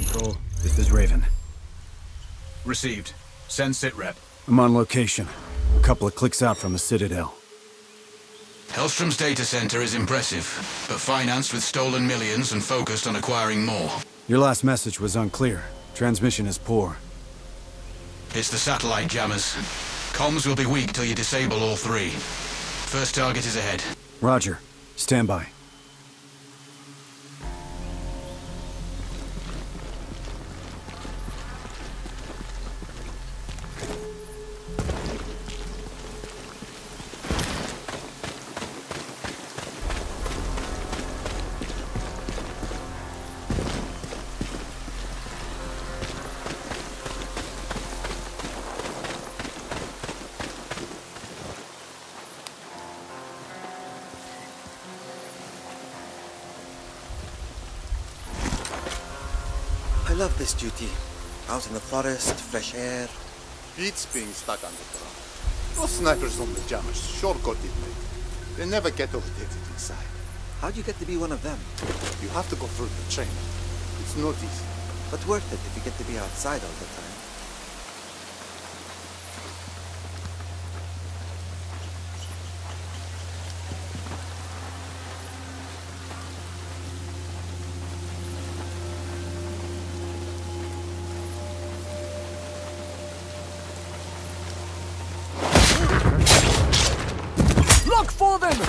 Control, this is Raven. Received. Send sitrep. I'm on location. A couple of clicks out from the Citadel. Hellstrom's data center is impressive, but financed with stolen millions and focused on acquiring more. Your last message was unclear. Transmission is poor. It's the satellite jammers. Comms will be weak till you disable all three. First target is ahead. Roger. Stand by. I love this duty. Out in the forest, fresh air. Beats being stuck underground. Those snipers on the jammers shortcutted me. They never get overtaken inside. How'd you get to be one of them? You have to go through the training. It's not easy. But worth it if you get to be outside all the time. Look for them!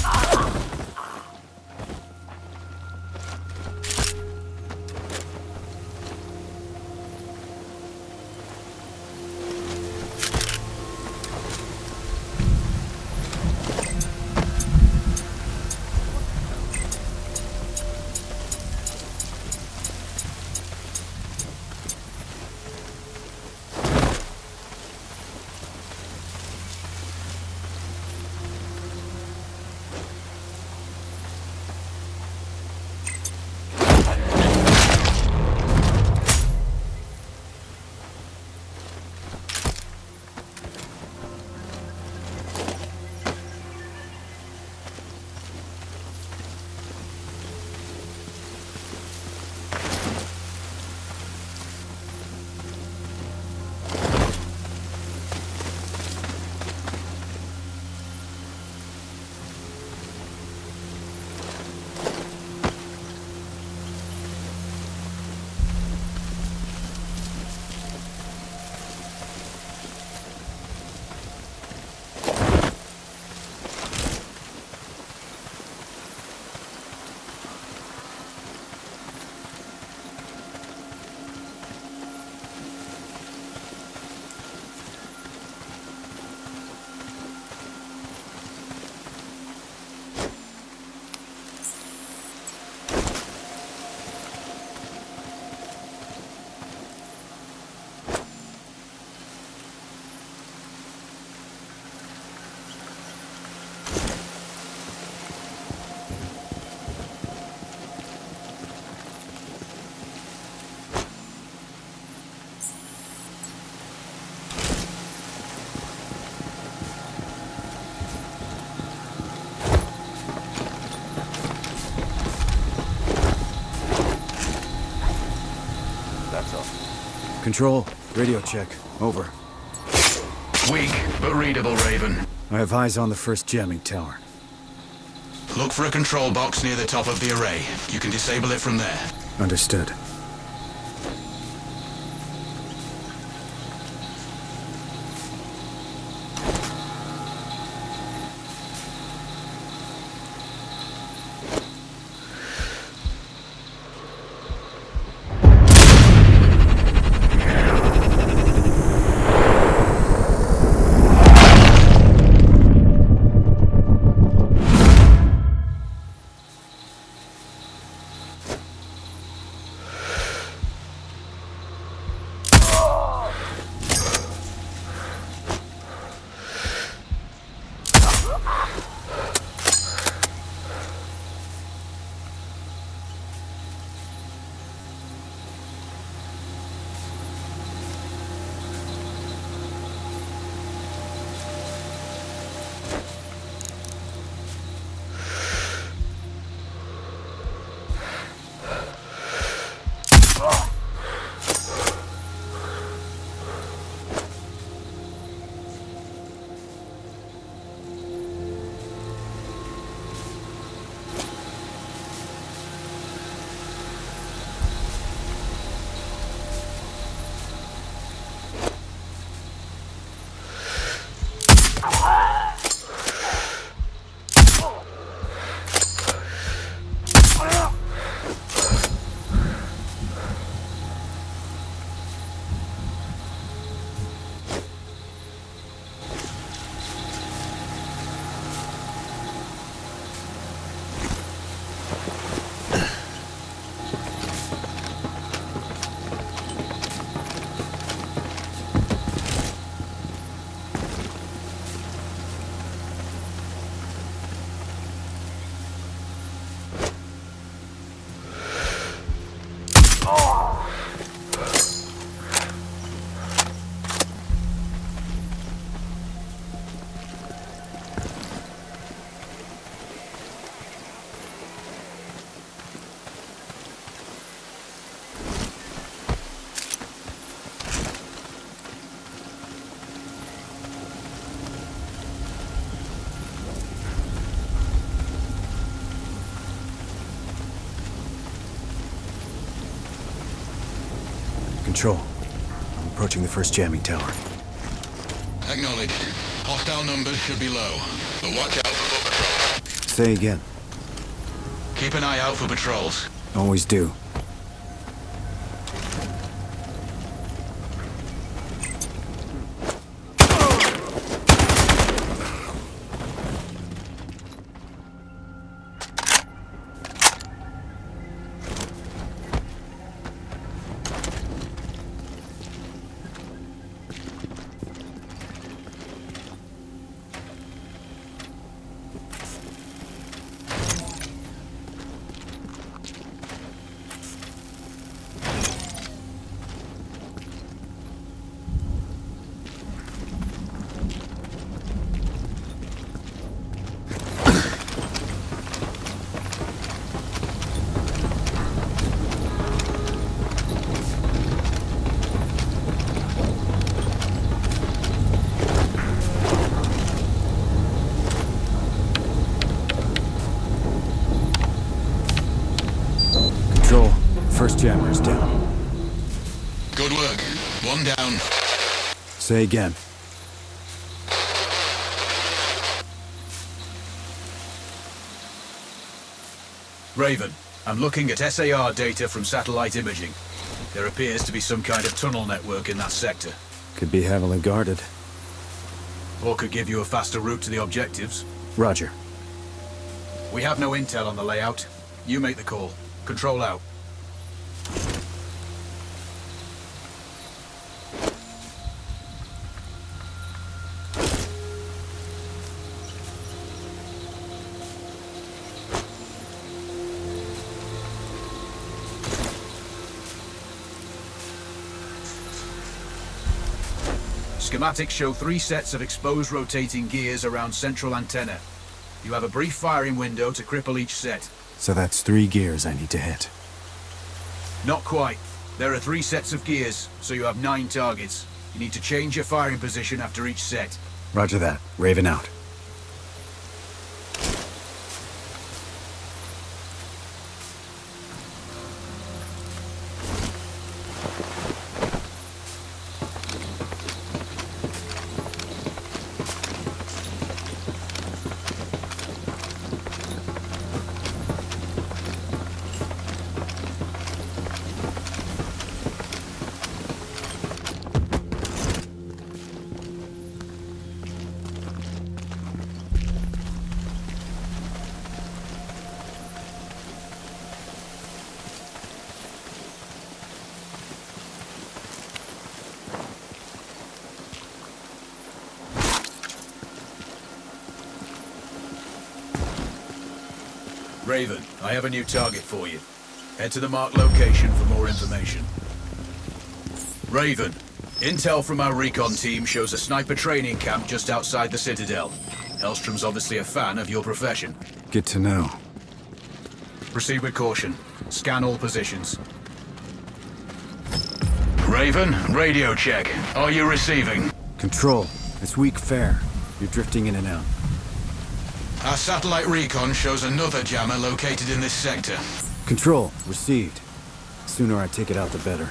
Control, radio check. Over. Weak, but readable, Raven. I have eyes on the first jamming tower. Look for a control box near the top of the array. You can disable it from there. Understood. Control. I'm approaching the first jamming tower. Acknowledged. Hostile numbers should be low, but watch out for foot patrols. Say again. Keep an eye out for patrols. Always do. First jammer is down. Good work. One down. Say again. Raven, I'm looking at SAR data from satellite imaging. There appears to be some kind of tunnel network in that sector. Could be heavily guarded. Or could give you a faster route to the objectives. Roger. We have no intel on the layout. You make the call. Control out. Schematics show 3 sets of exposed rotating gears around central antenna. You have a brief firing window to cripple each set. So that's 3 gears I need to hit. Not quite. There are 3 sets of gears, so you have 9 targets. You need to change your firing position after each set. Roger that. Raven out. Raven, I have a new target for you. Head to the marked location for more information. Raven, intel from our recon team shows a sniper training camp just outside the Citadel. Hellstrom's obviously a fan of your profession. Good to know. Proceed with caution. Scan all positions. Raven, radio check. Are you receiving? Control. It's weak fare. You're drifting in and out. Our satellite recon shows another jammer located in this sector. Control. Received. The sooner I take it out, the better.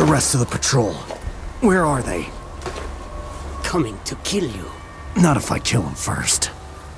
rest of the patrol? Where are they? Coming to kill you. Not if I kill them first.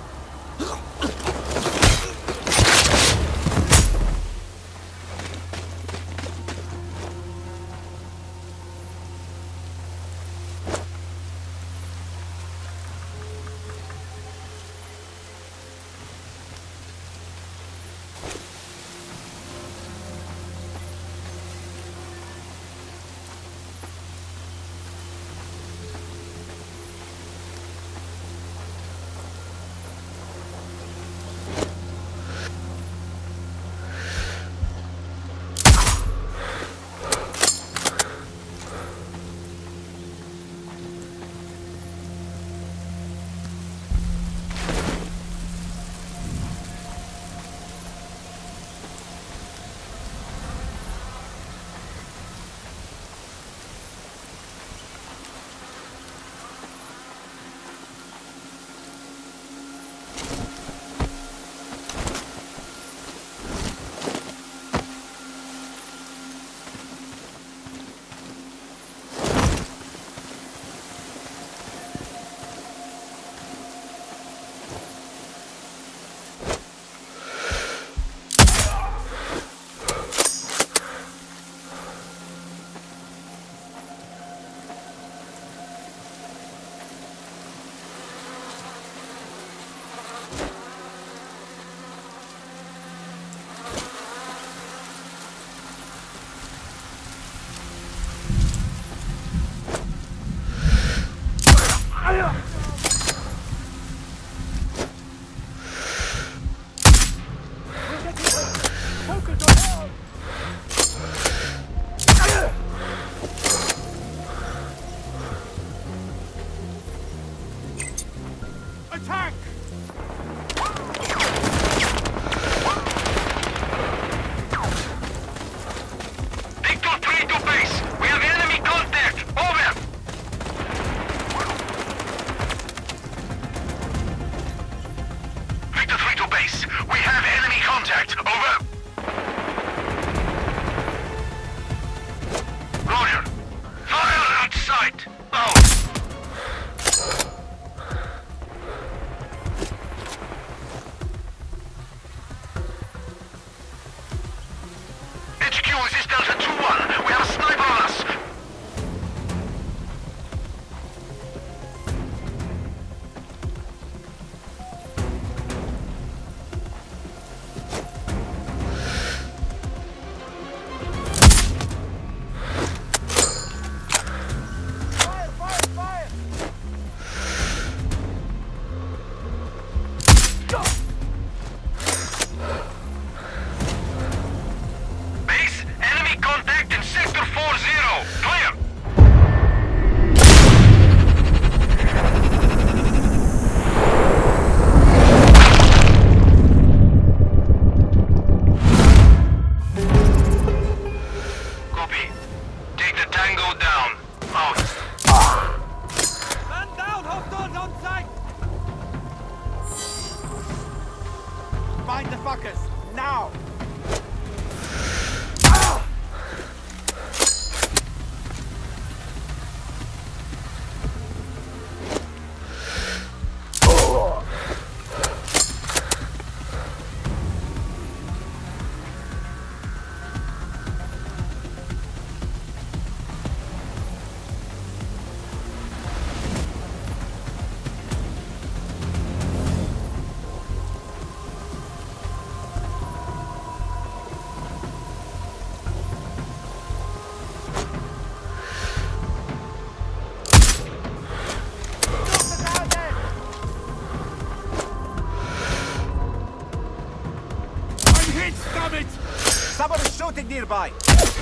Somebody's shooting nearby.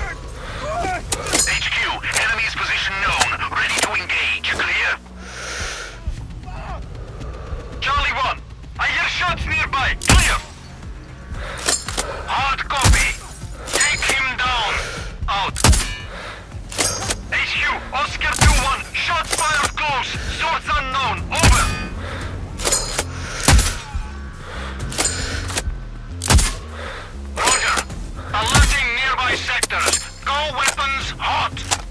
HQ, enemy's position known. Ready to engage. Clear? Charlie 1, I hear shots nearby. Clear? Hard copy. Take him down. Out. HQ, Oscar 2-1. Shots fired close. Source unknown. Over. Roger. Alerting nearby sectors. Go weapons hot.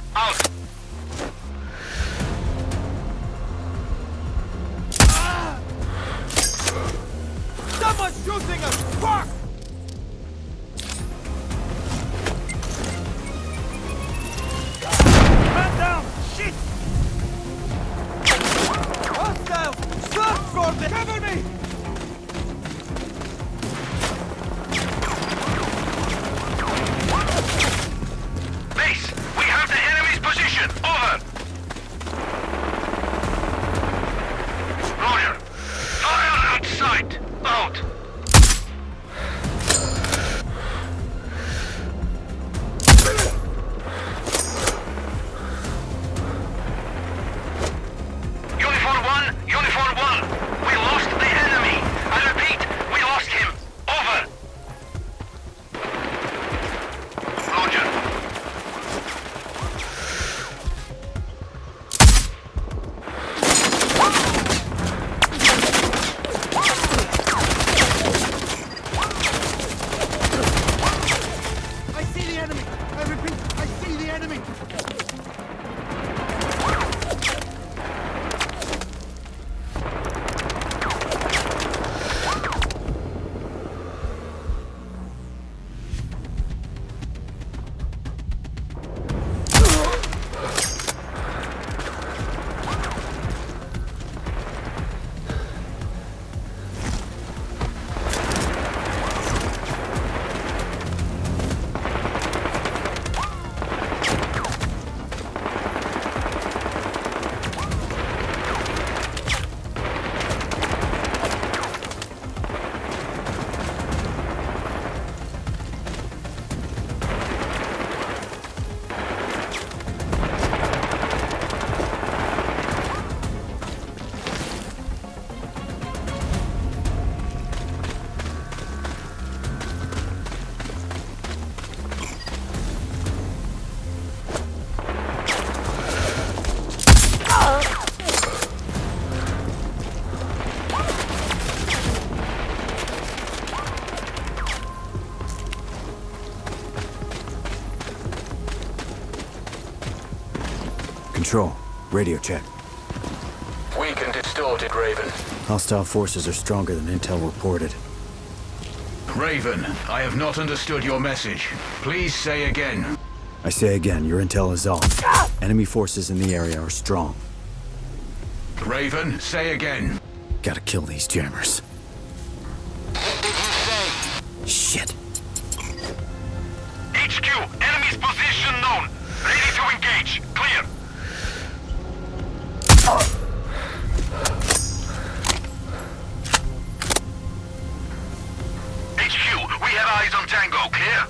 Control. Radio check. Weak and distorted, Raven. Hostile forces are stronger than intel reported. Raven, I have not understood your message. Please say again. I say again, your intel is off. Enemy forces in the area are strong. Raven, say again. Gotta kill these jammers. What did you say? Shit. HQ, enemy's position known. Ready to engage. Clear. HQ, we have eyes on Tango. Clear.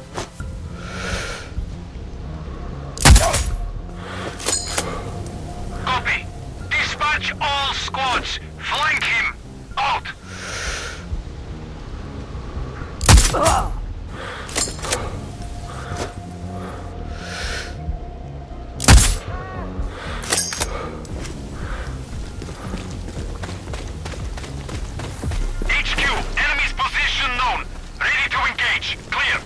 Copy. Dispatch all squads. Flank him. Out. HQ, enemy's position known. Ready to engage. Clear.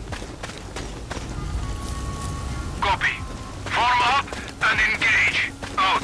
Copy. Form up and engage. Out.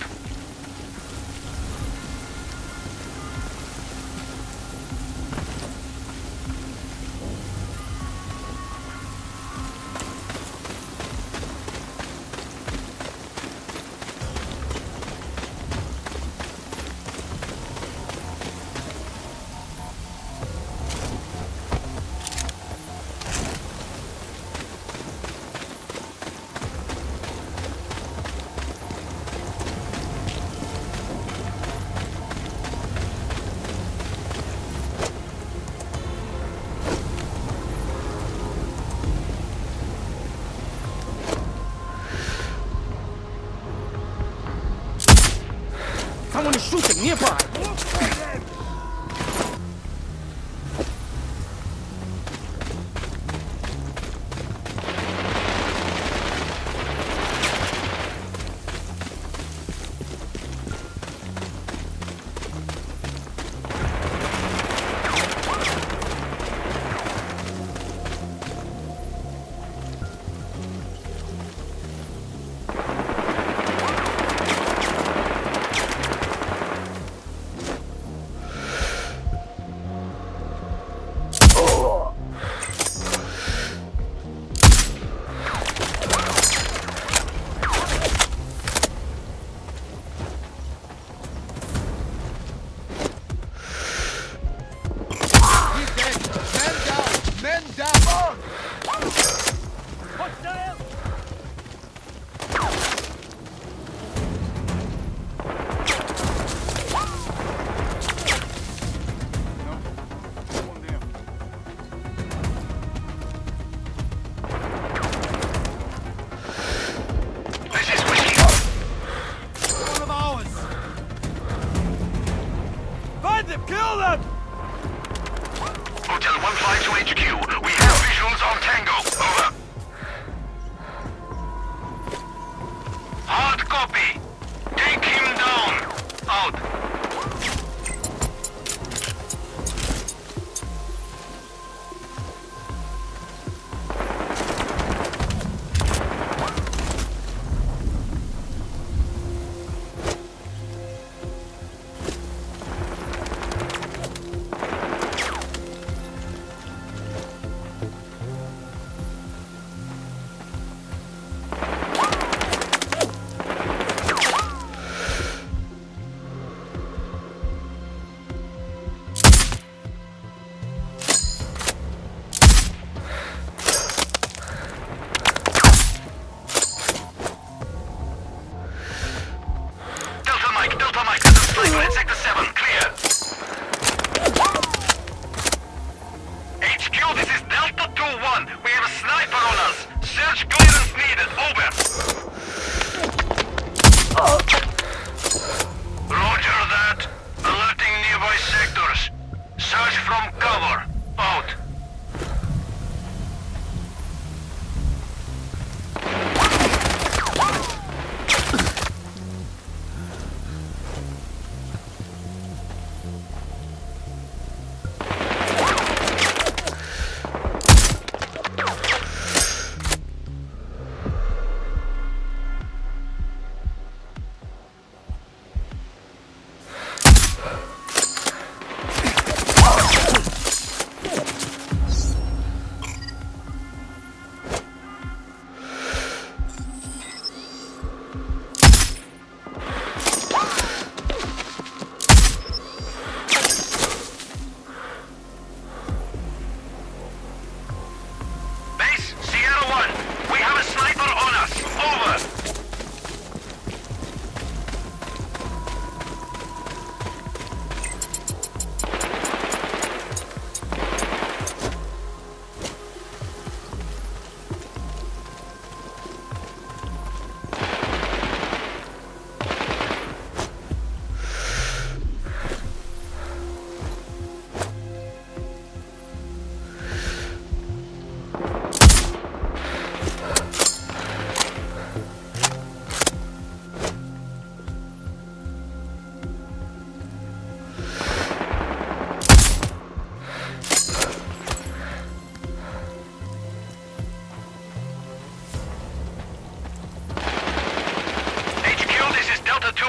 Someone is shooting nearby!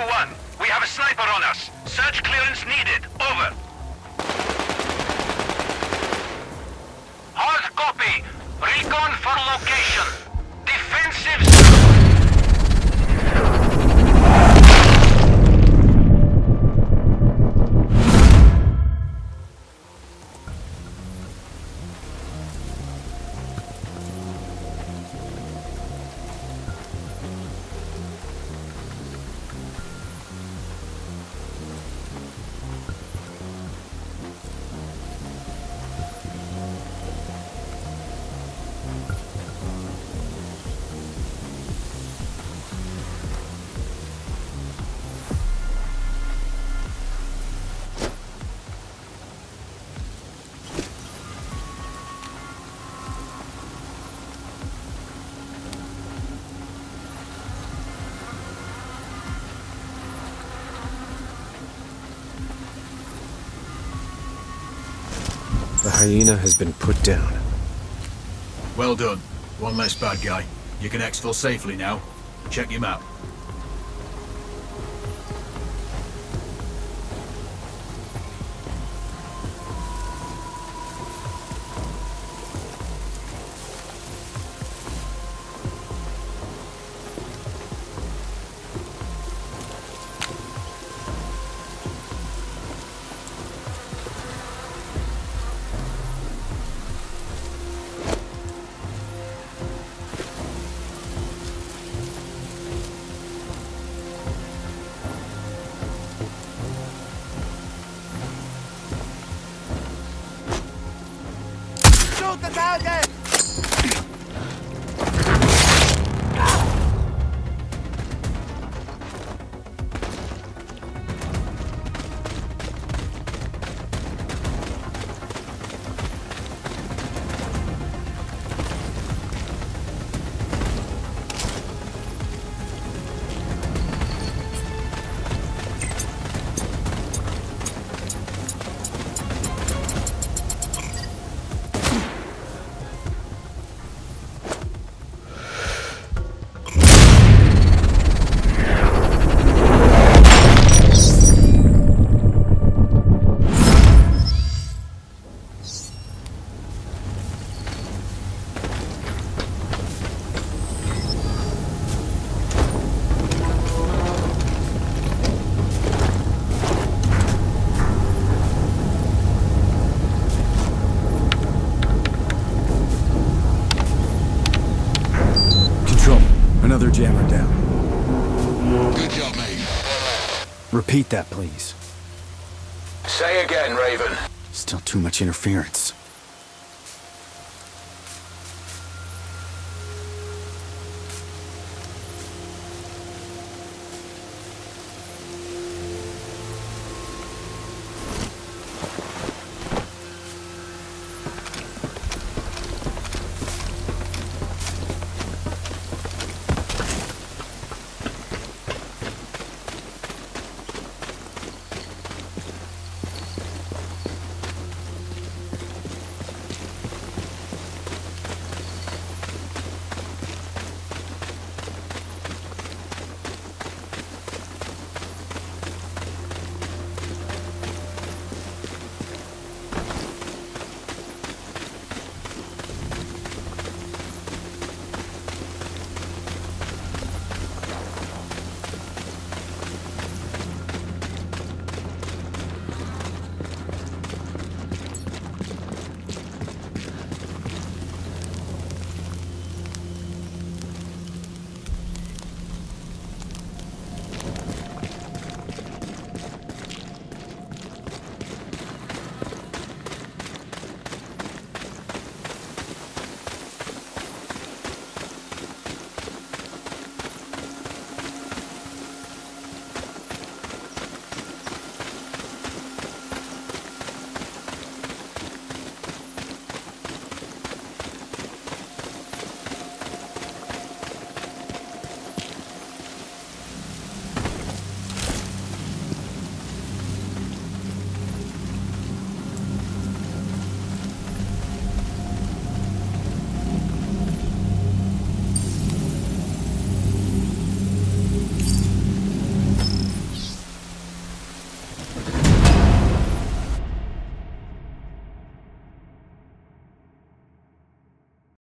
2-1. We have a sniper on us. Search clearance needed. Over. Hard copy. Recon for location. Defensive. The hyena has been put down. Well done. One less bad guy. You can exfil safely now. Check him out. Another jammer down. Good job, mate. Repeat that, please. Say again, Raven. Still too much interference.